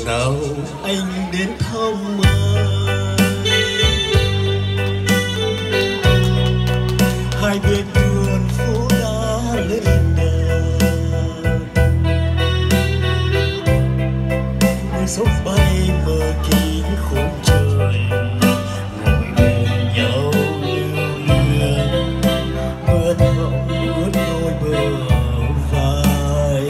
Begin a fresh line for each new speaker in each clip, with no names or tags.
nào anh đến thăm mai, hai bên đường phố đã lên đèn, mưa gió bay mờ kín khung trời, ngồi bên nhau lưu luyến, mưa thấm ướt đôi bờ vai.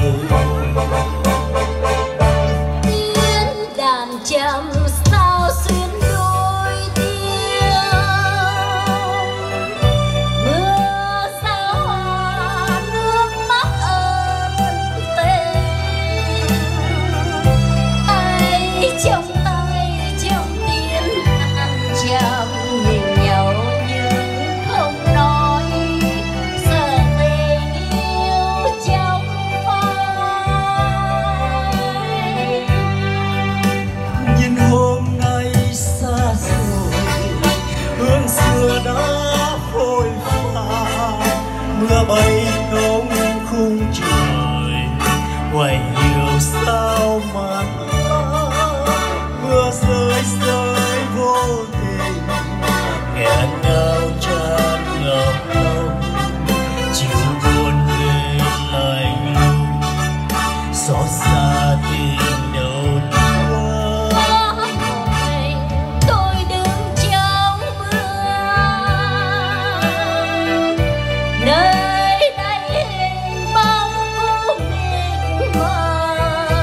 Tiếng đàn trầm sao xuyên đôi tiếng, mưa sao hoa nước mắt ơn tình, tay trong tim đàn trầm nhìn nhau nhưng không nói, sợ tình yêu trong phai.
Nhìn hôm nay xa rồi, hương xưa đã phôi pha, mưa bay ngông khung trời, hoài hiểu sao mà mưa rơi rơi vô tình, nghẹn ngào tràn ngập lòng, chiều buồn về lạnh lùng, xót xa tình đầu
Có một mình tôi đứng trong mưa, nơi đây hình bóng của mình mờ.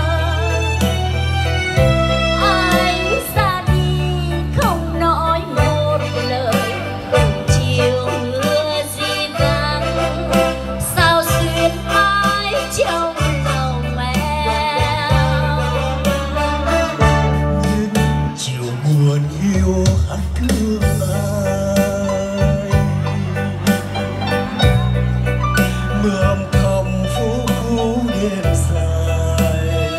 Anh ra đi không nói một lời, cùng chiều mưa di vang, sao xuyên mãi trong lòng em.
chiều buồn yêu hát thương ai, mưa âm thầm phố cũ đêm dài,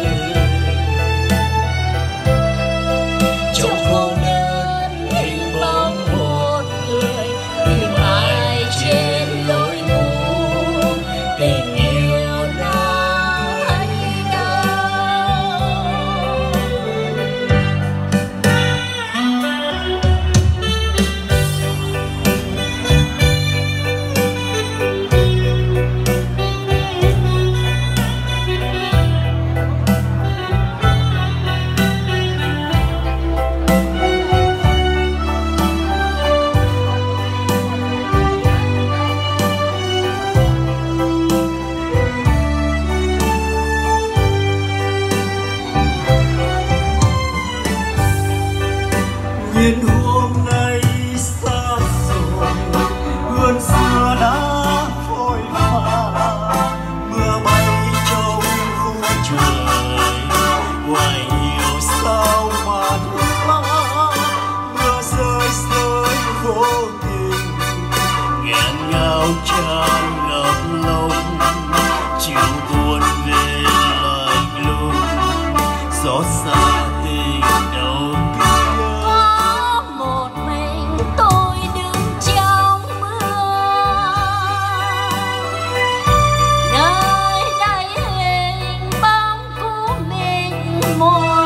trong cô đơn hình bóng một người, tìm ai trên lối cũ, tình yêu đã thấy đâu. Nguyện hôm nay xa rồi, hương xưa đã phôi pha, mưa bay trong khung trời, hoài hiểu sao mà mưa rơi rơi vô tình, nghẹn ngào tràn ngập lòng, chiều buồn về lạnh lùng, xót xa tình đầu tiên.
Có một mình tôi đứng trong mưa, nơi đây hình bóng của mình mùa.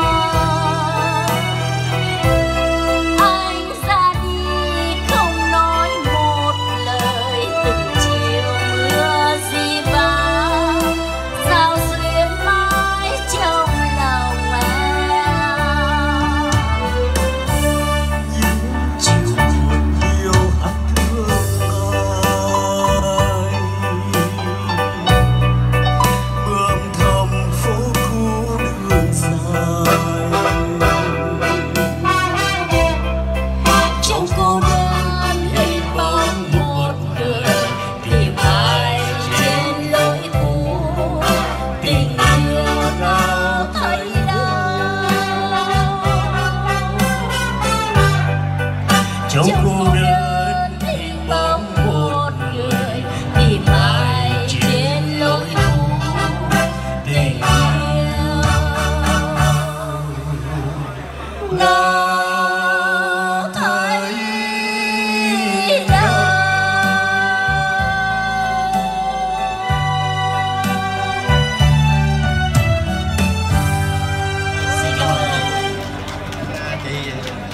Anh ra đi không nói một lời, từng chiều mưa di vang, sao xuyên mãi trong lòng em.
Chiều buồn yêu hát thương ai, mưa âm thầm phố cũ đường dài,
Trong cô đơn hình bóng một người, tìm ai trên lối cũ, tình yêu nào thấy đâu.
trong cô đơn hình bóng một người,
tìm ai trên lối cũ, tình yêu nào thấy đâu. Xin cảm ơn.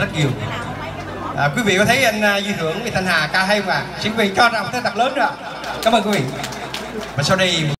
rất nhiều. Quý vị có thấy anh Duy Hưởng, Thanh Hà ca hay mà, diễn viên cho ra một cái tập lớn rồi. Cảm ơn quý vị. Và sau đây